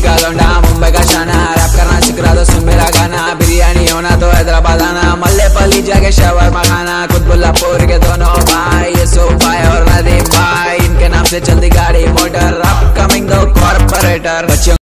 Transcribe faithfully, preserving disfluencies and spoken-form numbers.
का लौंडा मुंबई का शाना, रैप करना सीख रहा तो सुन मेरा गाना, बिरयानी होना तो हैदराबाद आना, मल्ले पली जाके शवरमा खाना, कुतुबुल्लापुर के दोनों भाई यूसुफ भाई और नदीम भाई, इनके नाम से चलती गाड़ी मोटर, अपकमिंग दो कॉर्पोरेटर बच्चों